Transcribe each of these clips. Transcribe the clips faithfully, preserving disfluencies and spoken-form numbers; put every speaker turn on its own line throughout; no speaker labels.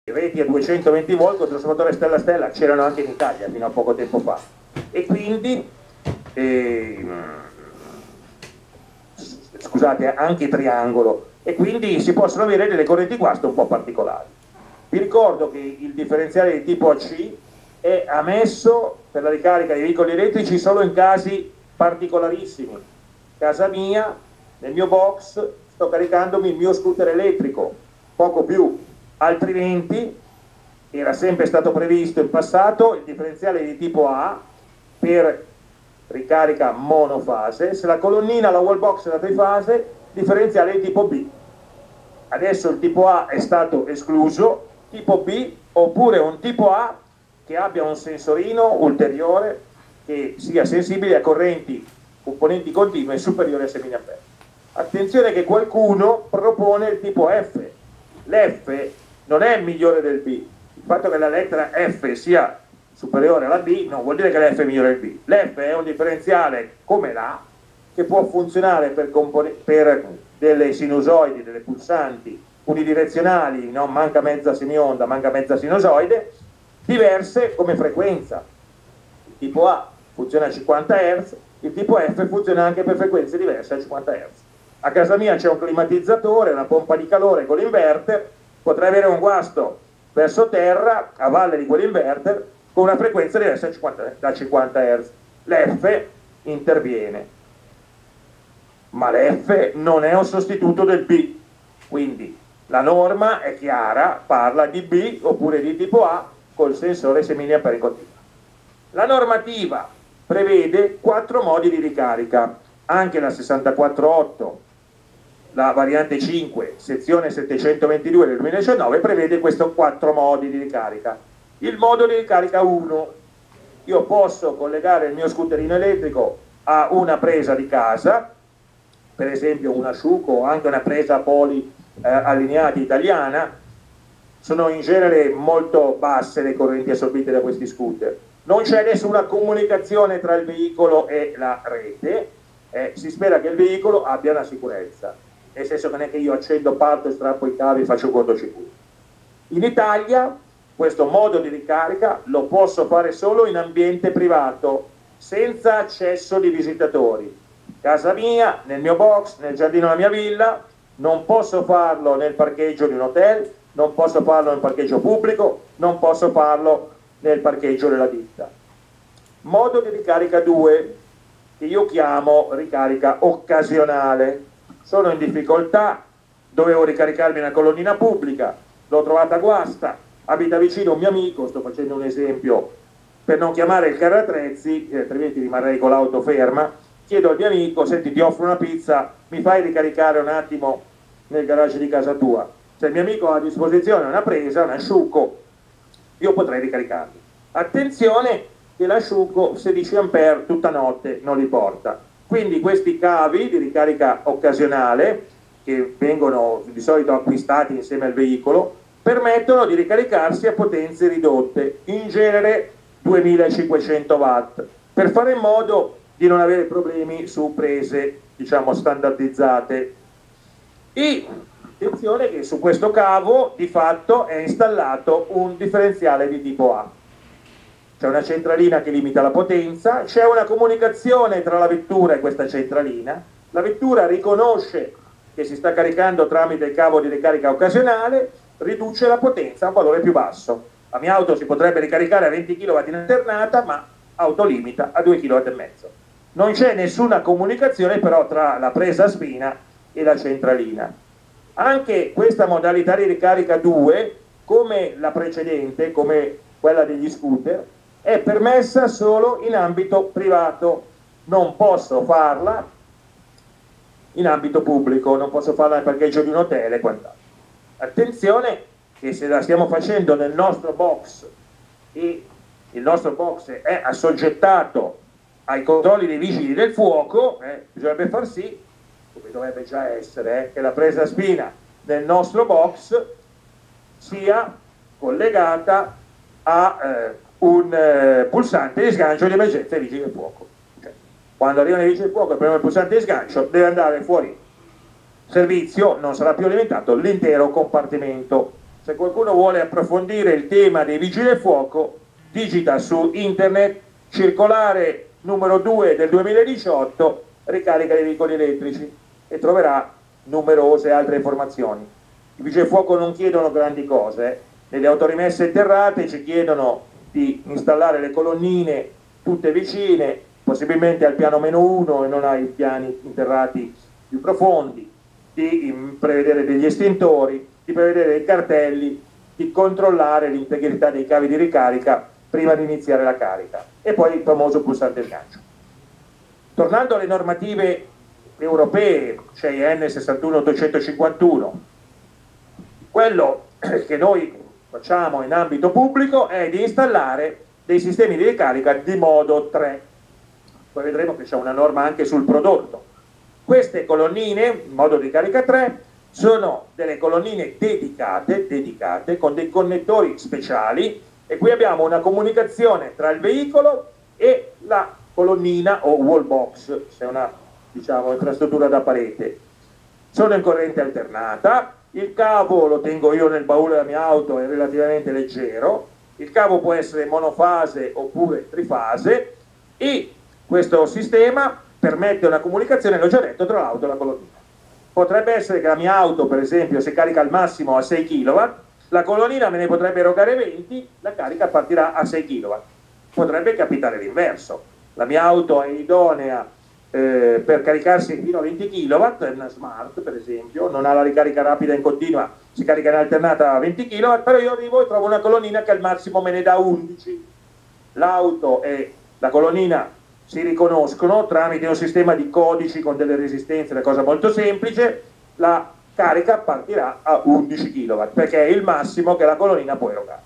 reti a duecentoventi volt con trasformatore stella-stella c'erano anche in Italia fino a poco tempo fa, e quindi eh, scusate, anche triangolo, e quindi si possono avere delle correnti guasto un po' particolari. Vi ricordo che il differenziale di tipo A C è ammesso per la ricarica dei veicoli elettrici solo in casi particolarissimi. Casa mia, nel mio box, sto caricandomi il mio scooter elettrico, poco più. Altrimenti era sempre stato previsto in passato il differenziale di tipo A per ricarica monofase, se la colonnina, la wallbox è la trifase, differenziale di tipo B. Adesso il tipo A è stato escluso, tipo B oppure un tipo A che abbia un sensorino ulteriore che sia sensibile a correnti componenti continue superiori a sei milliampere. Attenzione che qualcuno propone il tipo F. L'F non è il migliore del B. Il fatto che la lettera F sia superiore alla B non vuol dire che l'F è migliore del B. L'F è un differenziale come l'A che può funzionare per, per delle sinusoidi, delle pulsanti unidirezionali, no? Manca mezza semionda, manca mezza sinusoide, diverse come frequenza. Il tipo A funziona a cinquanta hertz, il tipo F funziona anche per frequenze diverse a cinquanta hertz. A casa mia c'è un climatizzatore, una pompa di calore con l'inverter, potrei avere un guasto verso terra a valle di quell'inverter con una frequenza diversa da cinquanta hertz. L'F interviene, ma l'F non è un sostituto del B, quindi la norma è chiara, parla di B oppure di tipo A col sensore sei milliampere in continua. La normativa prevede quattro modi di ricarica, anche la sessantaquattro otto, la variante cinque, sezione settecentoventidue del duemiladiciannove, prevede questi quattro modi di ricarica. Il modo di ricarica uno, io posso collegare il mio scooterino elettrico a una presa di casa, per esempio un asciugo o anche una presa poli eh, allineati italiana. Sono in genere molto basse le correnti assorbite da questi scooter, non c'è nessuna comunicazione tra il veicolo e la rete, eh, si spera che il veicolo abbia una sicurezza, nel senso che non è che io accendo, parto, strappo i cavi e faccio un cortocircuito. In Italia questo modo di ricarica lo posso fare solo in ambiente privato, senza accesso di visitatori. Casa mia, nel mio box, nel giardino della mia villa, non posso farlo nel parcheggio di un hotel, non posso farlo nel parcheggio pubblico, non posso farlo nel parcheggio della ditta. Modo di ricarica due, che io chiamo ricarica occasionale. Sono in difficoltà, dovevo ricaricarmi una colonnina pubblica, l'ho trovata guasta, abita vicino un mio amico, sto facendo un esempio per non chiamare il carrattrezzi, altrimenti rimarrei con l'auto ferma, chiedo al mio amico, senti ti offro una pizza, mi fai ricaricare un attimo nel garage di casa tua? Se il mio amico ha a disposizione una presa, un asciugo, io potrei ricaricarmi. Attenzione che l'asciugo sedici ampere tutta notte non li porta, quindi questi cavi di ricarica occasionale che vengono di solito acquistati insieme al veicolo permettono di ricaricarsi a potenze ridotte, in genere duemilacinquecento watt, per fare in modo di non avere problemi su prese, diciamo, standardizzate. E attenzione che su questo cavo di fatto è installato un differenziale di tipo A. C'è una centralina che limita la potenza, c'è una comunicazione tra la vettura e questa centralina, la vettura riconosce che si sta caricando tramite il cavo di ricarica occasionale, riduce la potenza a un valore più basso. La mia auto si potrebbe ricaricare a venti chilowatt in alternata, ma autolimita a due chilowatt e mezzo. Non c'è nessuna comunicazione però tra la presa a spina e la centralina. Anche questa modalità di ricarica due, come la precedente, come quella degli scooter, è permessa solo in ambito privato. Non posso farla in ambito pubblico, non posso farla nel parcheggio di un hotel e quant'altro. Attenzione che se la stiamo facendo nel nostro box e il nostro box è assoggettato ai controlli dei vigili del fuoco, eh, bisognerebbe far sì, come dovrebbe già essere, eh, che la presa a spina del nostro box sia collegata a eh, un eh, pulsante di sgancio di emergenza dei vigili del fuoco. Cioè, quando arrivano i vigili del fuoco e prendono il pulsante di sgancio deve andare fuori servizio, non sarà più alimentato l'intero compartimento. Se qualcuno vuole approfondire il tema dei vigili del fuoco, digita su internet circolare numero due del duemiladiciotto, ricarica dei veicoli elettrici, e troverà numerose altre informazioni. I vigili del fuoco non chiedono grandi cose, eh. Nelle autorimesse interrate ci chiedono di installare le colonnine tutte vicine, possibilmente al piano meno uno e non ai piani interrati più profondi, di prevedere degli estintori, di prevedere dei cartelli, di controllare l'integrità dei cavi di ricarica prima di iniziare la carica, e poi il famoso pulsante di gancio. Tornando alle normative europee, C I N sessantuno ottocentocinquantuno, quello che noi facciamo in ambito pubblico è di installare dei sistemi di ricarica di modo tre. Poi vedremo che c'è una norma anche sul prodotto. Queste colonnine, in modo di carica tre, sono delle colonnine dedicate, dedicate con dei connettori speciali, e qui abbiamo una comunicazione tra il veicolo e la colonnina o wall box, se è una, diciamo, infrastruttura da parete. Sono in corrente alternata, il cavo lo tengo io nel baule della mia auto, è relativamente leggero, il cavo può essere monofase oppure trifase, e questo sistema permette una comunicazione, l'ho già detto, tra l'auto e la colonnina. Potrebbe essere che la mia auto, per esempio, si carica al massimo a sei chilowatt, la colonnina me ne potrebbe erogare venti, la carica partirà a sei chilowatt. Potrebbe capitare l'inverso, la mia auto è idonea eh, per caricarsi fino a venti chilowatt, è una smart per esempio, non ha la ricarica rapida in continua, si carica in alternata a venti chilowatt, però io arrivo e trovo una colonnina che al massimo me ne dà undici. L'auto e la colonnina si riconoscono tramite un sistema di codici con delle resistenze, una cosa molto semplice, la carica partirà a undici chilowatt, perché è il massimo che la colonnina può erogare.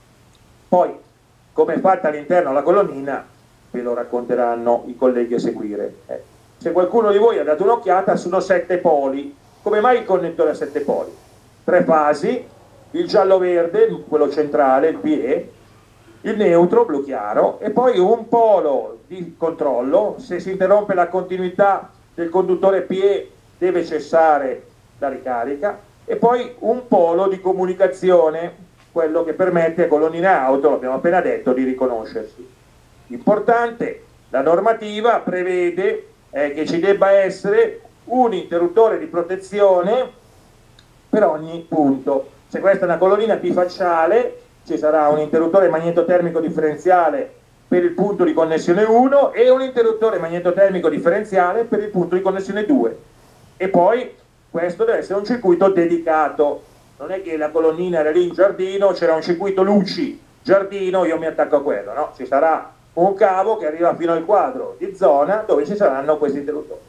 Poi, come è fatta all'interno la colonnina, ve lo racconteranno i colleghi a seguire. Eh. Se qualcuno di voi ha dato un'occhiata, sono sette poli. Come mai il connettore a sette poli? Tre fasi, il giallo-verde, quello centrale, il P E, il neutro, blu chiaro, e poi un polo di controllo. Se si interrompe la continuità del conduttore P E deve cessare la ricarica, e poi un polo di comunicazione, quello che permette a colonnina e auto, l'abbiamo appena detto, di riconoscersi. Importante, la normativa prevede eh, che ci debba essere un interruttore di protezione per ogni punto. Se questa è una colonnina bifacciale, ci sarà un interruttore magnetotermico differenziale per il punto di connessione uno e un interruttore magnetotermico differenziale per il punto di connessione due, e poi questo deve essere un circuito dedicato. Non è che la colonnina era lì in giardino, c'era un circuito luci giardino, io mi attacco a quello, no? Ci sarà un cavo che arriva fino al quadro di zona dove ci saranno questi interruttori.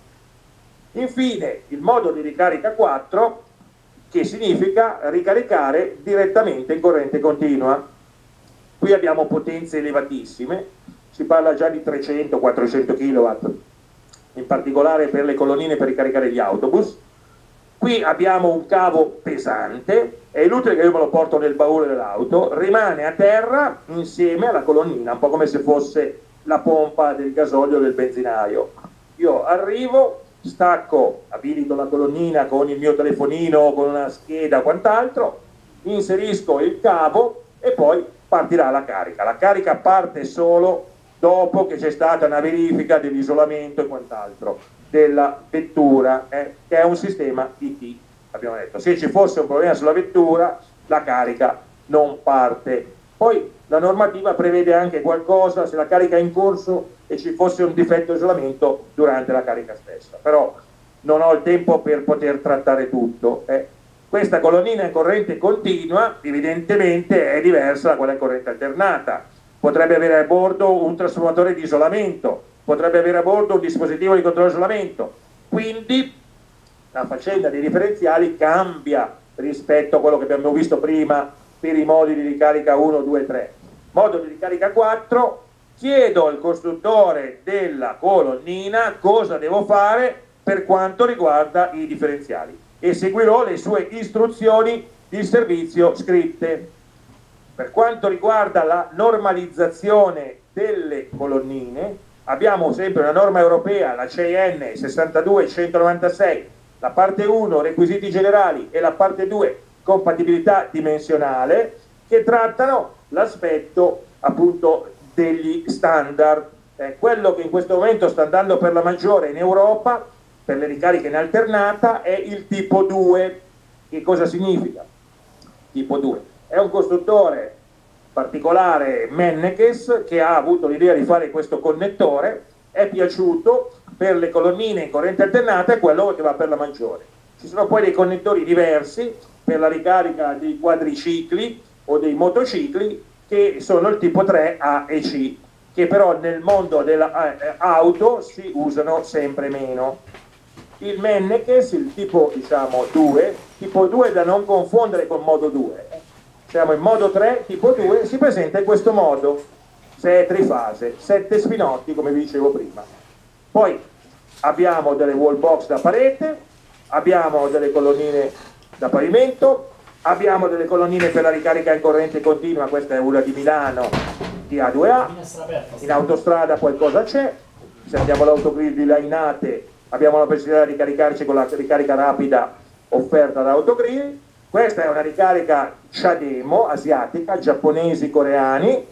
Infine il modo di ricarica quattro, che significa ricaricare direttamente in corrente continua. Qui abbiamo potenze elevatissime, si parla già di trecento quattrocento chilowatt, in particolare per le colonnine per ricaricare gli autobus. Qui abbiamo un cavo pesante, è inutile che io me lo porto nel baule dell'auto, rimane a terra insieme alla colonnina, un po' come se fosse la pompa del gasolio del benzinaio. Io arrivo, stacco, abilito la colonnina con il mio telefonino, con una scheda o quant'altro, inserisco il cavo e poi partirà la carica. La carica parte solo dopo che c'è stata una verifica dell'isolamento e quant'altro della vettura, eh, che è un sistema I T, abbiamo detto. Se ci fosse un problema sulla vettura, la carica non parte. Poi la normativa prevede anche qualcosa se la carica è in corso e ci fosse un difetto di isolamento durante la carica stessa, però non ho il tempo per poter trattare tutto. Eh. Questa colonnina in corrente continua evidentemente è diversa da quella in corrente alternata, potrebbe avere a bordo un trasformatore di isolamento, potrebbe avere a bordo un dispositivo di controllo isolamento, quindi la faccenda dei differenziali cambia rispetto a quello che abbiamo visto prima per i modi di ricarica uno, due, tre. Modo di ricarica quattro, chiedo al costruttore della colonnina cosa devo fare per quanto riguarda i differenziali e seguirò le sue istruzioni di servizio scritte. Per quanto riguarda la normalizzazione delle colonnine, abbiamo sempre una norma europea, la C I N sessantadue centonovantasei, la parte uno requisiti generali e la parte due compatibilità dimensionale, che trattano l'aspetto appunto degli standard. Eh, quello che in questo momento sta andando per la maggiore in Europa per le ricariche in alternata è il tipo due. Che cosa significa? Tipo due è un costruttore particolare, Mennekes, che ha avuto l'idea di fare questo connettore, è piaciuto per le colonnine in corrente alternata, è quello che va per la maggiore. Ci sono poi dei connettori diversi per la ricarica dei quadricicli o dei motocicli, che sono il tipo tre A e C, che però nel mondo dell'auto si usano sempre meno. Il Mennekes, il tipo diciamo due, tipo due da non confondere con modo due, siamo in modo tre, tipo due, si presenta in questo modo, se è trifase, sette spinotti come vi dicevo prima. Poi abbiamo delle wall box da parete, abbiamo delle colonnine da pavimento, abbiamo delle colonnine per la ricarica in corrente continua, questa è una di Milano, di A due A, in autostrada qualcosa c'è, se andiamo all'autogrill di Lainate abbiamo la possibilità di caricarci con la ricarica rapida offerta da autogrill. Questa è una ricarica Chademo, asiatica, giapponesi, coreani,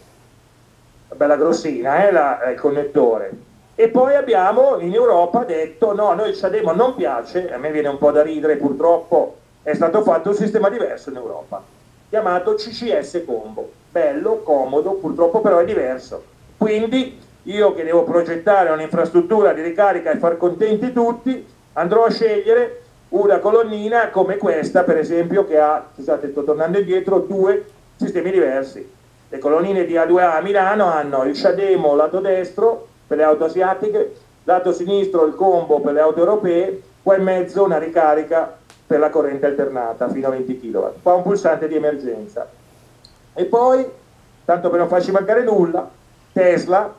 bella grossina, eh, la, il connettore. E poi abbiamo in Europa detto no, a noi il Chademo non piace, a me viene un po' da ridere, purtroppo è stato fatto un sistema diverso in Europa, chiamato C C S Combo, bello, comodo, purtroppo però è diverso. Quindi io che devo progettare un'infrastruttura di ricarica e far contenti tutti, andrò a scegliere una colonnina come questa, per esempio, che ha, scusate sto tornando indietro, due sistemi diversi. Le colonnine di A due A a Milano hanno il Chademo lato destro per le auto asiatiche, lato sinistro il combo per le auto europee, qua in mezzo una ricarica per la corrente alternata fino a venti chilowatt, qua un pulsante di emergenza. E poi, tanto per non farci mancare nulla, Tesla